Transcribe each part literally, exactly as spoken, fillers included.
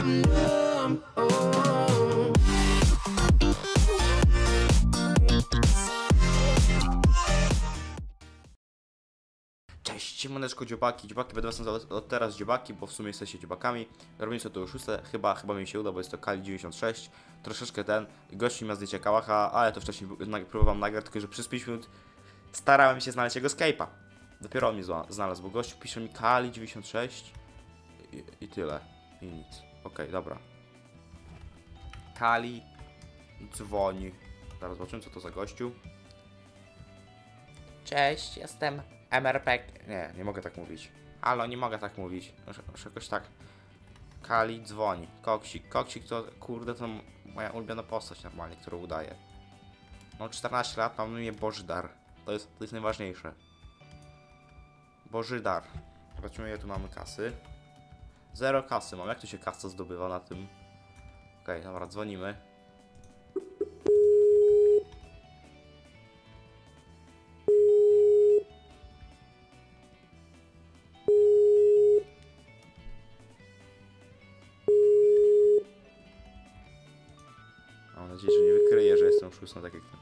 I'm numb. Oh. Cześć, siemaneczko dziobaki, dziobaki będę was od teraz dziobaki, bo w sumie jesteście dziobakami. Robimy sobie to już szóste, chyba, chyba mi się uda, bo jest to Kali dziewięćdziesiąt sześć. Troszeczkę ten, gości ma zdjęcie kałacha, ale to wcześniej próbowałem nagrać, tylko że przez pięć minut starałem się znaleźć jego Skype'a. Dopiero on mnie znalazł, bo gościu pisze mi Kali dziewięćdziesiąt sześć i, i tyle, i nic. Okej, okay, dobra. Kali dzwoni. Zaraz zobaczymy, co to za gościu. Cześć, jestem M R P. Nie, nie mogę tak mówić. Halo, nie mogę tak mówić. Już jakoś tak. Kali dzwoni. Koksik. Koksik to, kurde, to moja ulubiona postać normalnie, którą udaję. Mam czternaście lat, mam na imię Bożydar. To jest, to jest najważniejsze. Bożydar. Zobaczymy, ile tu mamy kasy. Zero kasy mam. Jak tu się kasa zdobywa na tym? Okej, okay, dobra, dzwonimy. Mam nadzieję, że nie wykryje, że jestem oszustem, tak jak ty.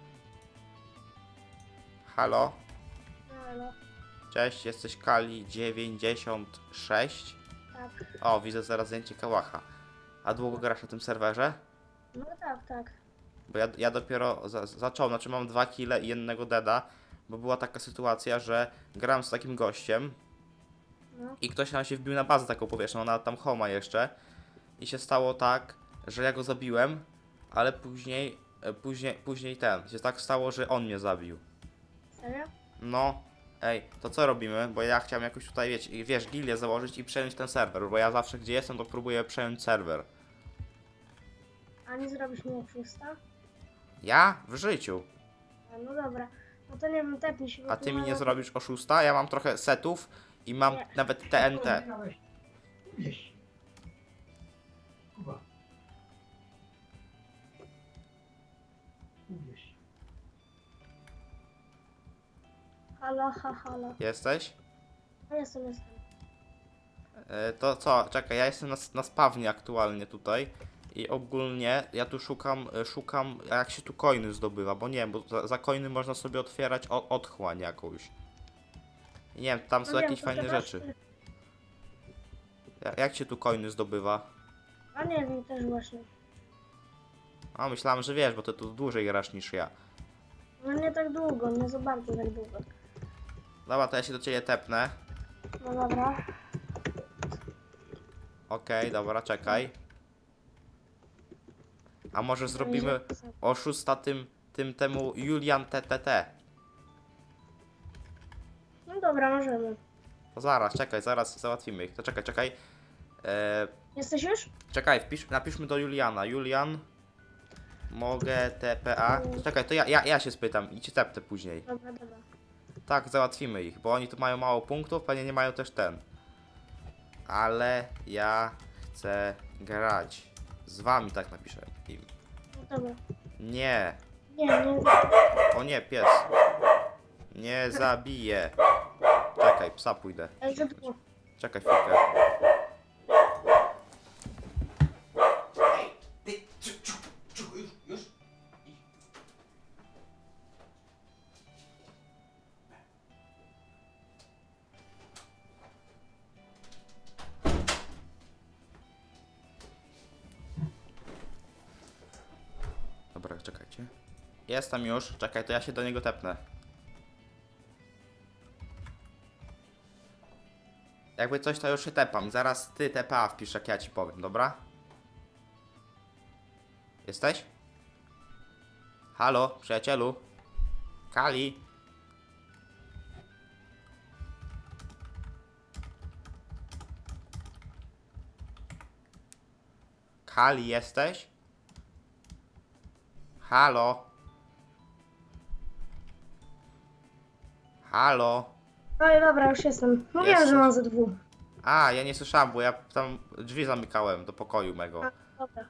Halo? Halo. Cześć, jesteś Kali dziewięćdziesiąt sześć? Tak. O, widzę zaraz zdjęcie kałacha. A długo grasz na tym serwerze? No tak, tak. Bo ja, ja dopiero za, zacząłem, znaczy mam dwa kile i jednego deda, bo była taka sytuacja, że grałem z takim gościem No. i ktoś nam się wbił na bazę taką powierzchnią, ona tam homa jeszcze i się stało tak, że ja go zabiłem, ale później, później, później ten, się tak stało, że on mnie zabił. Serio? No, ej, to co robimy? Bo ja chciałem jakoś tutaj, wiesz, wiesz, gildię założyć i przejąć ten serwer, bo ja zawsze gdzie jestem, to próbuję przejąć serwer. A nie zrobisz mi oszusta? Ja? W życiu. A, no dobra. No to nie wiem, tepnij się. bo A tu ty mi mam- nie zrobisz oszusta? Ja mam trochę setów i mam Nie. nawet T N T. Wieś. Kuba. Uwieś. Halo, ha, halo. Jesteś? No jestem, jestem. E, to co? Czekaj, ja jestem na, na spawnie aktualnie tutaj. I ogólnie ja tu szukam, e, szukam jak się tu coiny zdobywa, bo nie wiem, bo za, za coiny można sobie otwierać o, otchłań jakąś. I nie wiem, tam są No wiem, jakieś to fajne trzeba rzeczy. się- Ja, jak się tu coiny zdobywa? A nie wiem, też właśnie. A myślałem, że wiesz, bo ty tu dłużej grasz niż ja. No nie tak długo, nie za bardzo tak długo. Dobra, to ja się do ciebie tepnę. No dobra. Okej, dobra, czekaj. A może zrobimy oszusta tym, tym temu Julian T T T? No dobra, możemy. To zaraz, czekaj, zaraz załatwimy ich. To czekaj, czekaj. Eee, Jesteś już? czekaj, wpisz, napiszmy do Juliana. Julian, mogę T P A. Czekaj, to ja, ja, ja się spytam i cię tepnę później. Dobra, dobra. Tak, załatwimy ich, bo oni tu mają mało punktów, pewnie nie mają też ten. Ale ja chcę grać. Z wami tak napiszę im. No dobra. Nie. Nie, nie. O nie, pies. Nie zabiję. Czekaj, psa pójdę. Ej, za dwóch. Czekaj chwilkę. Ty, ciu, ciu, ciu, już, już. Dobra, czekajcie. Jestem już, czekaj, to ja się do niego tepnę. Jakby coś, to już się tepam. Zaraz ty T P A wpisz, jak ja ci powiem, dobra? Jesteś? Halo, przyjacielu? Kali? Kali, jesteś? Halo? Halo? Oj, dobra, już jestem. Mówiłem, Jesteś? że mam ze dwóch. A, ja nie słyszałem, bo ja tam drzwi zamykałem do pokoju mego. A, dobra.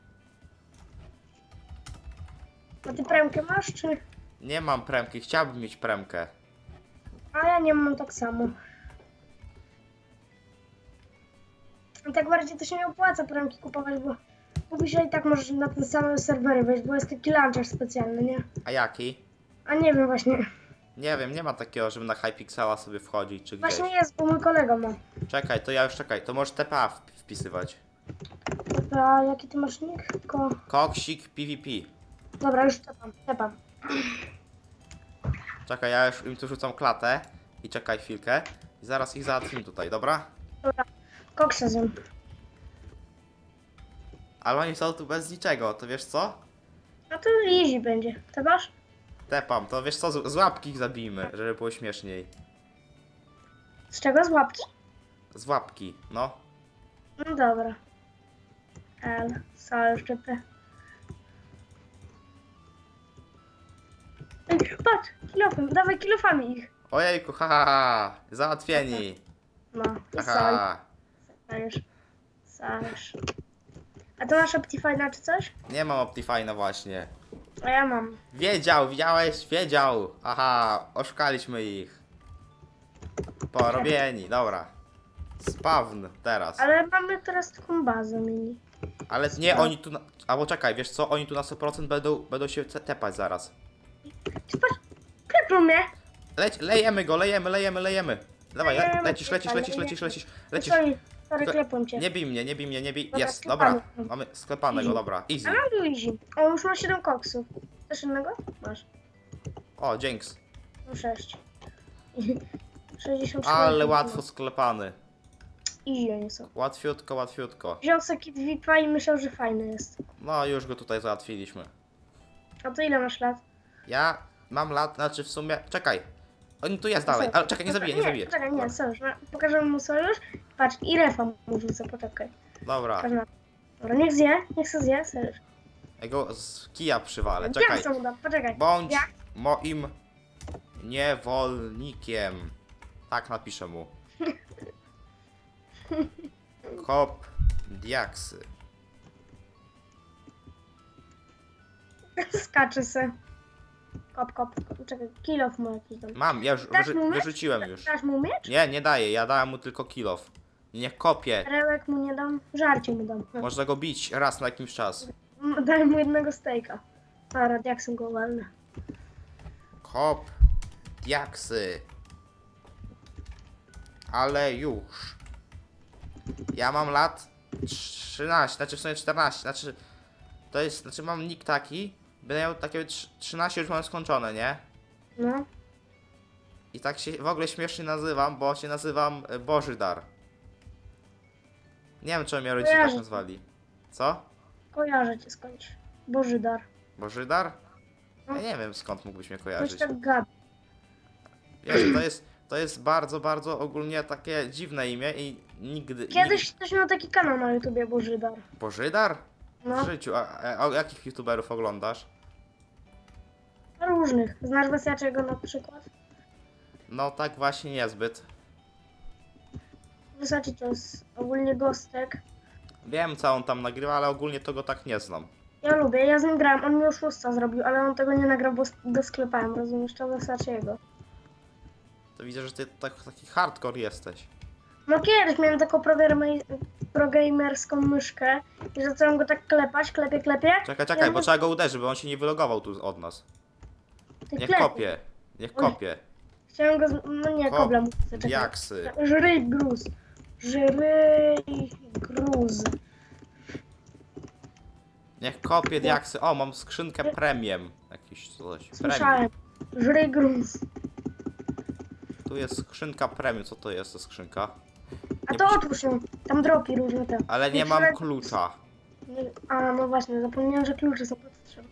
A ty premkę masz, czy? Nie mam premki, chciałbym mieć premkę. A ja nie mam tak samo. tak bardziej to się nie opłaca premki kupować, bo mówi się i tak możesz na ten sam serwery wejść, bo jest taki launcher specjalny, nie? A jaki? A nie wiem właśnie. Nie wiem, nie ma takiego, żeby na Hypixela sobie wchodzić czy gdzieś. Właśnie jest, bo mój kolega ma. Czekaj, to ja już czekaj, to możesz T P A wp- wpisywać. Dobra, jaki ty masz nick? Tylko... Koksik P V P. Dobra, już tepam, tepam. Czekaj, ja już im tu rzucam klatę. I czekaj chwilkę. I zaraz ich załatwimy tutaj, dobra? Dobra, koksa zjem. Ale oni są tu bez niczego, to wiesz co? No to easy będzie. Tepasz? Tepam, to wiesz co, z, z łapki ich zabijmy, żeby było śmieszniej. Z czego? Z łapki? Z łapki, no. No dobra. L, co jeszcze P. Ej, patrz, kilofem, dawaj kilofami ich. Ojejku, haha, ha, załatwieni. No, i Haha. saj. Sajesz. Sajesz. A to masz Optifine'a czy coś? Nie mam Optifine'a właśnie. A ja mam. Wiedział, widziałeś? Wiedział. Aha, oszukaliśmy ich. Porobieni, dobra. Spawn teraz. Ale mamy teraz taką bazę mini. Ale nie, oni tu na... Albo czekaj, wiesz co? Oni tu na sto procent będą, będą się te- tepać zaraz. Ty patrz, klepną mnie. Leć, lejemy go, lejemy, lejemy, lejemy. Dawaj, le Lejemy, lecisz, lecisz, ale lecisz, nie- lecisz, lecisz, lecisz. Sorry, sorry, Tylko- klepą cię. Nie bij mnie, nie bij mnie, nie bij. Dobra, Jest, sklepany. dobra. Mamy sklepanego, dobra. A Easy. mam tu easy. O, już ma siedem koksów. Chcesz innego? Masz. O, dzięks. No sześć. sześćdziesiąt cztery. Ale łatwo sklepany. Easy oni są. Łatwiutko, łatwiutko. Wziął sobie kit V I P i myślał, że fajny jest. No, już go tutaj załatwiliśmy. A to ile masz lat? Ja mam lat, znaczy w sumie... Czekaj. On tu jest dalej, ale czekaj, nie zabiję, nie zabiję. Czekaj, nie, sojusz. no, Pokażę mu sojusz. Patrz, i refa mu rzucę, poczekaj. Dobra, Patrz na- Dobra, niech zje, niech se zje, sojusz. ja go z kija przywalę, Jak czekaj. co mu dam? Poczekaj. Bądź Jak? moim niewolnikiem. Tak napiszę mu. Kop diaksy. Skacze se. Kop, kop, kop. Czekaj, kilof mu jakiś dam. Mam, ja już Dasz wyrzy mu miecz? wyrzuciłem już. Dasz mu miecz? Nie, nie daję, ja dałem mu tylko kilof. Niech kopie. Rełek mu nie dam, żarcie mu dam. No. Można go bić raz na jakiś czas. M- Daj mu jednego stejka. Dobra, jak są go walne. Kop diaksy. Ale już. Ja mam lat trzynaście, znaczy w sumie czternaście, znaczy to jest, znaczy mam nick taki, będę miał takie trz- trzynaście już mam skończone, nie? No. I tak się w ogóle śmiesznie nazywam, bo się nazywam e, Boży Dar. Nie wiem czemu mnie rodzice tak Kojarzę. nazwali. Co? Kojarzę cię skądś. Boży dar. Boży Dar? No. Ja nie wiem skąd mógłbyś mnie Coś kojarzyć. tak gada. Wiesz, to jest, to jest bardzo, bardzo ogólnie takie dziwne imię i nigdy... Kiedyś ktoś miał taki kanał na YouTubie, Boży dar. Nigdy... Bożydar? No, W życiu. A, a, a jakich youtuberów oglądasz? różnych. Znasz Wesjaczego na przykład? No tak właśnie niezbyt. Wysaczy to jest ogólnie gostek. Wiem co on tam nagrywa, ale ogólnie to go tak nie znam. Ja lubię, ja z nim grałem, on mi już szósta zrobił, ale on tego nie nagrał, bo s- go sklepałem, rozumiesz, to Wesaczego. To widzę, że ty tak, taki hardcore jesteś. No kiedyś miałem taką progamer- progamerską myszkę i zacząłem go tak klepać, klepie, klepie. Czekaj, czekaj, Ja bo mówię, trzeba go uderzyć, żeby on się nie wylogował tu od nas. ty Niech klepie. kopie. Niech kopie. Chciałem go, z... no nie, Kop kobla mu czekaj. Diaksy. Żryj gruz. Żryj gruz. Niech kopie diaksy. O, mam skrzynkę premium. Jakiś coś. Premium. Słyszałem. Żryj gruz. Tu jest skrzynka premium. Co to jest ta skrzynka? A Nie to przy- otwórz ją. Tam dropi różne te. Ale nie Nie mam przy- klucza. Nie- A no właśnie, zapomniałem, że klucze są potrzebne.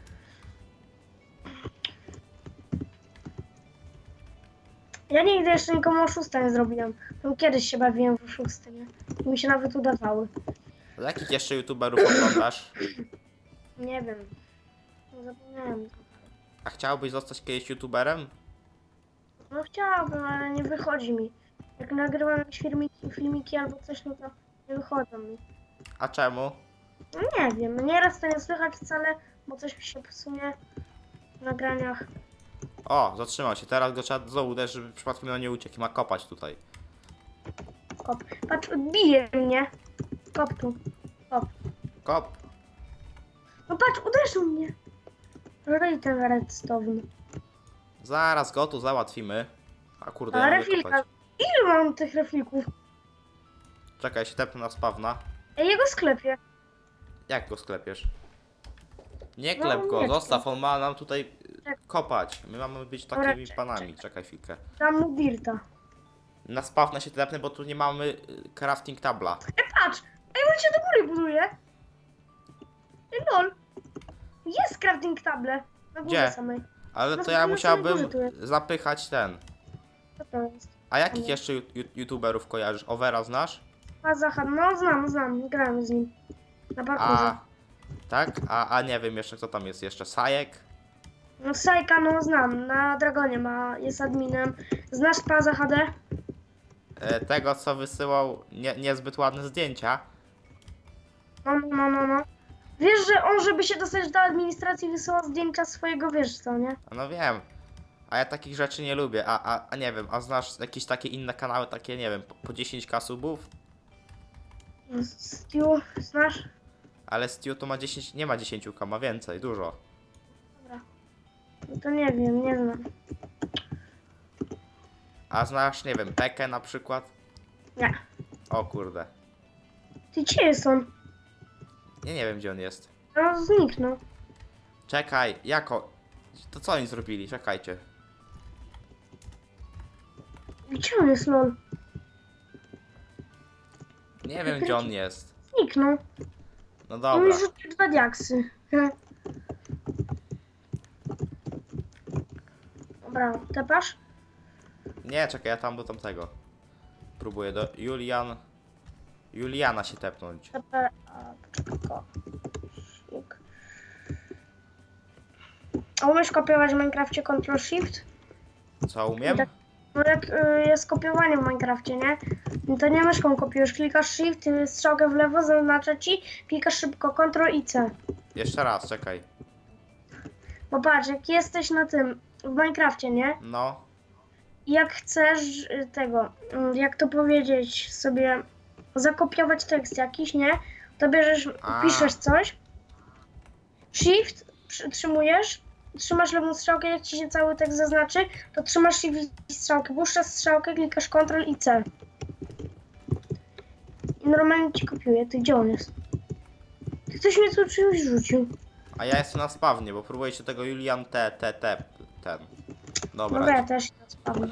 Ja nigdy jeszcze nikomu oszusta nie zrobiłem. Tam kiedyś się bawiłem w oszusty, nie? I mi się nawet udawały. Jakich jeszcze youtuberów oglądasz? Nie wiem. No zapomniałem. A chciałbyś zostać kiedyś youtuberem? No chciałabym, ale nie wychodzi mi. Jak nagrywam jakieś filmiki, filmiki albo coś, no to nie wychodzą mi. A czemu? No nie wiem, nieraz to nie słychać wcale, bo coś mi się psuje w nagraniach. O, zatrzymał się. Teraz go trzeba znowu uderzyć, żeby przypadkiem on nie uciekł. Ma kopać tutaj. Kop. Patrz, bije mnie. Kop tu. Kop. Kop. No patrz, uderzył mnie. Ryj ten redstone. Zaraz go tu załatwimy. A kurde, ja Ale mogę refilka. kopać. Ile mam tych refilków? Czekaj, się tepnę na spawna. Ej, jego sklepie. Jak go sklepiesz? Nie No, klep go, nie zostaw, on ma nam tutaj y, Tak. kopać. My mamy być Dobra, takimi czekaj, panami. Czekaj chwilkę. Dam mu dirta. Na spawna się tepnę, bo tu nie mamy y, crafting tabla. Ej, patrz! Ej, on się do góry buduje. Ej, lol. Jest crafting table. Na górze Gdzie? samej. Ale No to to ja na samej musiałbym górze tu jest. zapychać ten. Co to jest? A jakich Nie. jeszcze ju- ju- youtuberów kojarzysz? Overa znasz? A Zachar, no znam, znam. Grałem z nim. Na parkurze. A... Tak? A, a nie wiem jeszcze kto tam jest jeszcze. Sajek? No Sajka, no znam. Na Dragonie ma, jest adminem. Znasz Paza H D? E, tego co wysyłał nie, niezbyt ładne zdjęcia. No, no, no, no, no. Wiesz, że on, żeby się dostać do administracji, wysyła zdjęcia swojego, wiesz co, nie? A no wiem. A ja takich rzeczy nie lubię. A, a, a nie wiem, a znasz jakieś takie inne kanały, takie nie wiem, po, po dziesięć ka subów? Stu, znasz? Ale Stu to ma dziesięć, nie ma dziesięć ka, ma więcej, dużo. Dobra. No to nie wiem, nie znam. A znasz, nie wiem, Pekę na przykład? Nie. O kurde. Ty gdzie jest on? Nie, nie wiem gdzie on jest. No zniknął. Czekaj, jako? To co oni zrobili? Czekajcie. Gdzie on jest, lol? Nie wiem gdzie on jest. Zniknął. No On dobra. mi rzucił dwa diaksy. Dobra, tepasz? Nie, czekaj, ja tam do tamtego. Próbuję do Julian. Juliana się tepnąć. Tepe... A, poczekaj, ko. Sik. A umiesz kopiować w Minecrafcie Ctrl Shift? Co umiem? Tak. No jak y, jest kopiowanie w Minecrafcie, nie? No to nie myszką kopiujesz, klikasz Shift, y, strzałkę w lewo zaznacza ci, klikasz szybko Ctrl i C. Jeszcze raz, czekaj. Bo patrz, jak jesteś na tym, w Minecrafcie, nie? No. I jak chcesz y, tego, y, jak to powiedzieć, sobie zakopiować tekst jakiś, nie? To bierzesz, A. piszesz coś, Shift, przytrzymujesz, trzymasz lewą strzałkę, jak ci się cały tekst zaznaczy, to trzymasz Shift i strzałkę, puszczasz strzałkę, klikasz Ctrl i C. I normalnie ci kopiuje. Ty gdzie on jest? Ktoś mnie tu czymś rzucił. A ja jestem na spawnie, bo próbuję się tego Julian T, T, T, ten. Dobra. Dobra, ja też nie spadłem.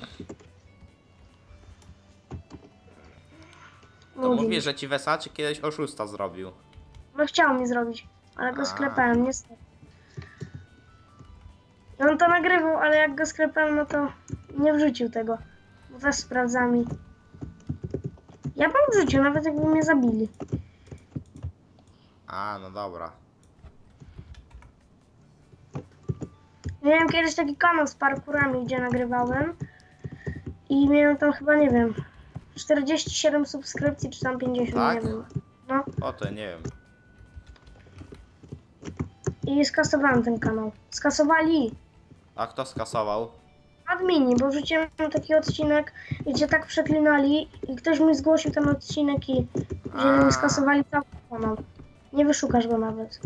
To mówię, że ci Wesaczy kiedyś oszusta zrobił. No chciał mi zrobić, ale go A. sklepałem, niestety. I on to nagrywał, ale jak go sklepałem, no to nie wrzucił tego. Bo też sprawdzami. Ja bym wrzucił, nawet jakby mnie zabili. A, no dobra. Miałem kiedyś taki kanał z parkurami, gdzie nagrywałem. I miałem tam chyba, nie wiem, czterdzieści siedem subskrypcji, czy tam pięćdziesiąt, Tak? nie wiem. No. O, to nie wiem. I skasowałem ten kanał. Skasowali A kto skasował? admini, bo wrzuciłem taki odcinek, gdzie tak przeklinali i ktoś mi zgłosił ten odcinek i że A. mi skasowali cały kanał. Nie wyszukasz go nawet.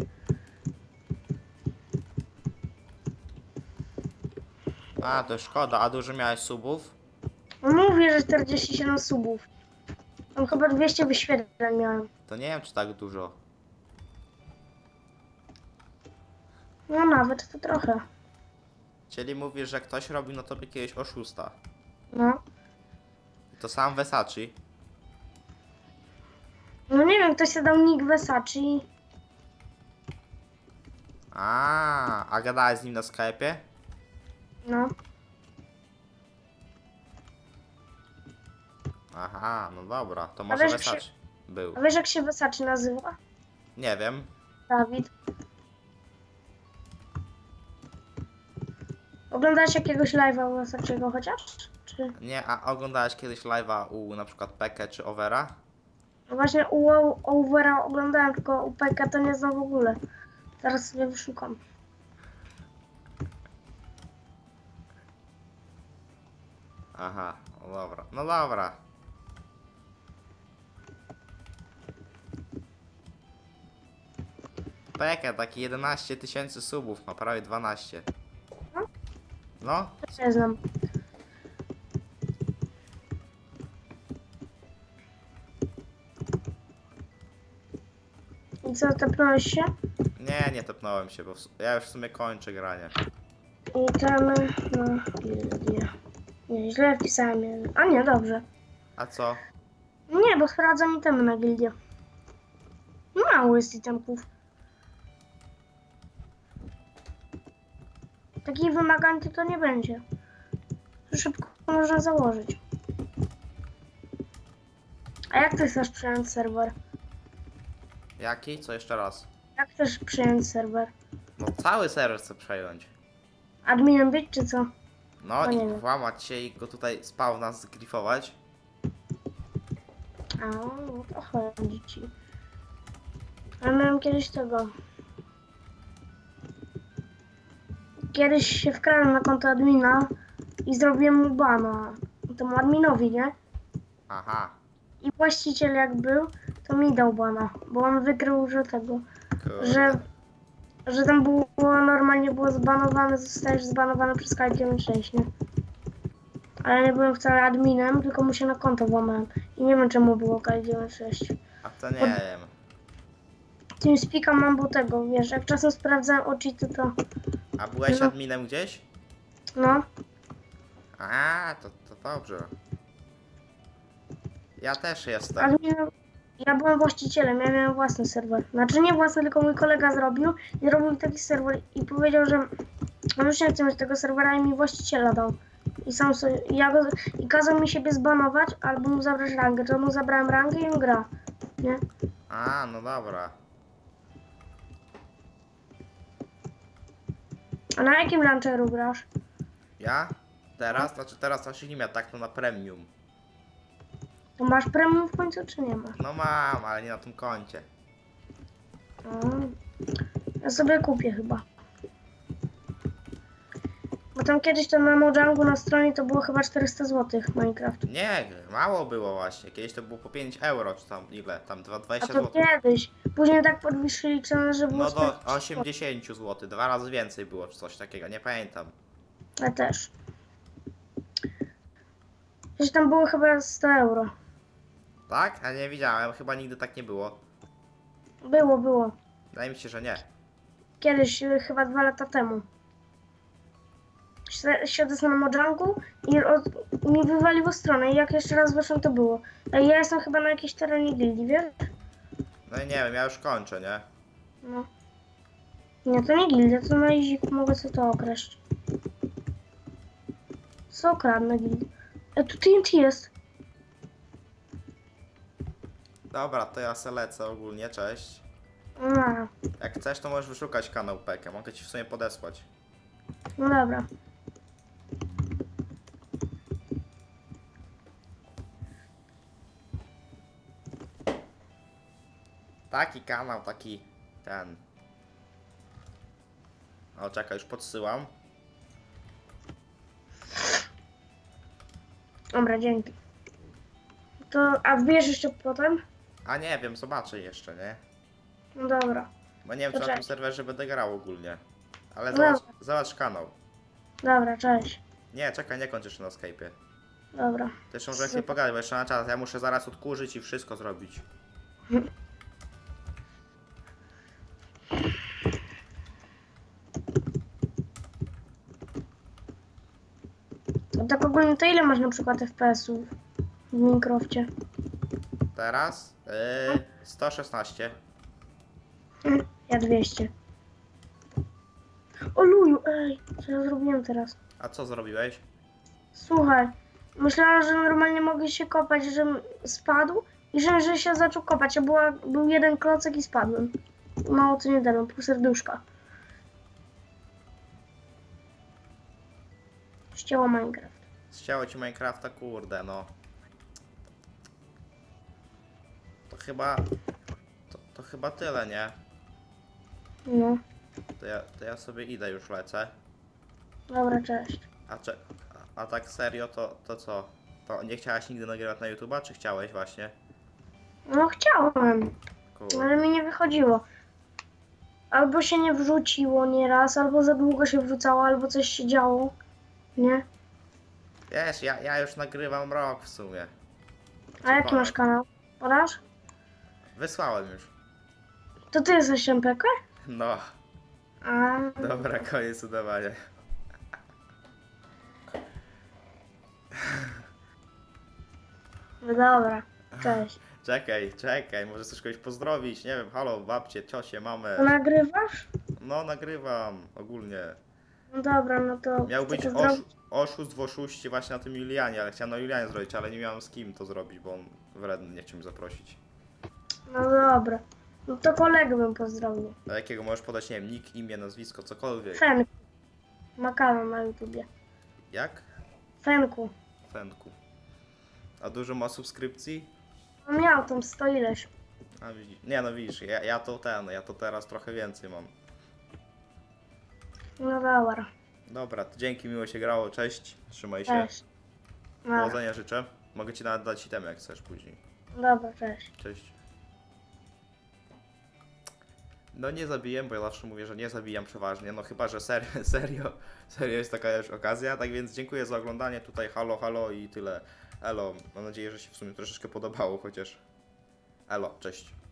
A, to szkoda. A dużo miałeś subów? Mówię, że czterdzieści siedem subów. Tam chyba dwieście wyświetleń miałem. To nie wiem, czy tak dużo. No nawet to trochę. Czyli mówisz, że ktoś robił na tobie kiedyś oszusta. No. I to sam Wesaczy. No nie wiem, ktoś się dał nick Versace. A, a gadałeś z nim na Skype'ie? No. Aha, no dobra, to A może wiesz, jak się- Wesaczy był. A wiesz jak się Versace nazywa? Nie wiem. Dawid. Oglądałeś jakiegoś live'a u Versace'ego chociaż? Czy... Nie, a oglądałeś kiedyś live'a u na przykład Pekę czy Overa? No właśnie u u Overa oglądałem, tylko u Pejka to nie znam w ogóle. Zaraz sobie wyszukam. Aha, no dobra, no dobra. Peka, taki jedenaście tysięcy subów, ma prawie dwanaście. No. No, Nie znam. I co, tepnąłeś się? nie, nie tepnąłem się, bo w, su- ja już w sumie kończę granie. I tam, no, gildia. Nie, źle wpisałem. jeden. A nie, dobrze. A co? Nie, bo sprawdzam itemy na gildię. Mało jest itemków. Takich wymagań to, to nie będzie. Szybko można założyć. A jak ty chcesz przyjąć serwer? Jaki? Co jeszcze raz? Jak chcesz przyjąć serwer? No cały serwer chcę przejąć. Adminem być czy co? No No i nie wiem. włamać się i go tutaj spawna zgrifować. A, no to chodzi ci. Ale miałem kiedyś tego. Kiedyś się wkradłem na konto admina i zrobiłem mu bana. Temu adminowi, nie? Aha. I właściciel jak był, to mi dał bana, bo on wykrył, że tego, Kurde. że, że tam było normalnie było zbanowane, zostajesz zbanowany przez K dziewięćdziesiąt sześć, nie? Ale nie byłem wcale adminem, tylko mu się na konto włamałem. I nie wiem czemu było K dziewięćdziesiąt sześć. A to nie wiem. TeamSpeaka mam, bo tego, wiesz, jak czasem sprawdzałem oczy, to to, A byłeś No. adminem gdzieś? no, A, to, to dobrze. Ja też jestem. adminem, ja byłem właścicielem, ja miałem własny serwer. Znaczy nie własny, tylko mój kolega zrobił i zrobił taki serwer i powiedział, że on już nie chce mieć tego serwera i mi właściciela dał. I sam sobie, ja go, i kazał mi siebie zbanować albo mu zabrać rangę, to mu zabrałem rangę i on gra, nie? A, no dobra. A na jakim launcheru grasz? Ja? Teraz? Znaczy teraz na silnie, tak to na premium. To masz premium w końcu, czy nie masz? No mam, ale nie na tym koncie. A, ja sobie kupię chyba. Bo tam kiedyś to na Mojangu na stronie to było chyba czterysta złotych Minecraft. Nie, mało było właśnie. Kiedyś to było po pięć euro, czy tam ile? Tam A dwadzieścia to złotych. kiedyś. Później tak podwyższyli cenę, że było No do czterdzieści złotych. osiemdziesiąt złotych, dwa razy więcej było, czy coś takiego, nie pamiętam. Ja też. Gdzieś tam było chyba sto euro. Tak? A nie widziałem, chyba nigdy tak nie było. Było, było. Wydaje mi się, że nie. Kiedyś, y, chyba dwa lata temu. Sie- Siedzę sobie na Mojangu i od, mi wywaliło stronę i jak jeszcze raz weszłem to było. A ja jestem chyba na jakiejś terenie gildii, wiesz? No i nie wiem, ja już kończę, nie? No. Nie, to nie gildia, to na iziku mogę sobie to okraść. Co okradnę gildię? E, tu T N T jest. Dobra, to ja se lecę ogólnie, cześć. A, Jak chcesz, to możesz wyszukać kanał Peka, mogę ci w sumie podesłać. no dobra. Taki kanał, taki ten. O, czekaj, już podsyłam. Dobra, dzięki. To, a wbijesz jeszcze potem? A nie wiem, zobaczę jeszcze, nie? No dobra. Bo nie wiem, To czy na tym cześć. serwerze będę grał ogólnie. Ale No zobacz, dobra. zobacz kanał. Dobra, cześć. Nie, czekaj, nie kończ jeszcze na Skype'ie. Dobra. Ty jeszcze może Super. chwilę pogadać, bo jeszcze na czas. Ja muszę zaraz odkurzyć i wszystko zrobić. A tak ogólnie to ile masz na przykład F P S-ów w Minecrafcie? Teraz? Yy, sto szesnaście. Ja dwieście. O luju, ej, co ja zrobiłem teraz? A co zrobiłeś? Słuchaj, myślałam, że normalnie mogę się kopać, żebym spadł i że, że się zaczął kopać, a była, był jeden klocek i spadłem. Mało co nie dałem, pół serduszka. Ścięło Minecraft. Ścięło ci Minecrafta, kurde, no. To chyba... To, to chyba tyle, nie? No, To ja, to ja sobie idę, już lecę. dobra, cześć. A, cze, a, a tak serio, to, to co? To nie chciałaś nigdy nagrywać na YouTube'a, czy chciałeś właśnie? No chciałem, Kurde. ale mi nie wychodziło. albo się nie wrzuciło nieraz, albo za długo się wrzucało, albo coś się działo. Nie? Wiesz, ja, ja już nagrywam rok w sumie. A jaki Czy masz kanał? Podasz? Wysłałem już. To ty jesteś M P K? No, A, dobra, koniec udawania. no dobra. Cześć. Czekaj, czekaj, może chcesz kogoś pozdrowić? Nie wiem, halo, babcie, ciosie, mamę. To nagrywasz? No, nagrywam ogólnie. No dobra, no to Miał chcę być pozdrowić. oszu oszust w oszuście właśnie na tym Julianie, ale chciałem na Julianie zrobić, ale nie miałem z kim to zrobić, bo on wredny, nie chciał mnie zaprosić. No dobra. No to kolegę bym pozdrowił. A jakiego możesz podać, nie wiem, nick, imię, nazwisko, cokolwiek. Fenku. Ma kanał na YouTubie. Jak? Fenku. Fenku. A dużo ma subskrypcji? No miał tam sto ileś. A widzisz. Nie no widzisz, ja, ja to ten, ja to teraz trochę więcej mam. No dobra. Dobra, to dzięki, miło się grało, cześć, trzymaj się. Cześć. No, Powodzenia życzę. Mogę ci nawet dać itemy jak chcesz później. dobra, cześć. Cześć. No nie zabiję, bo ja zawsze mówię, że nie zabijam przeważnie, no chyba, że ser serio, serio jest taka już okazja, tak więc dziękuję za oglądanie, tutaj halo, halo i tyle. Elo, mam nadzieję, że się w sumie troszeczkę podobało, chociaż... Elo, cześć.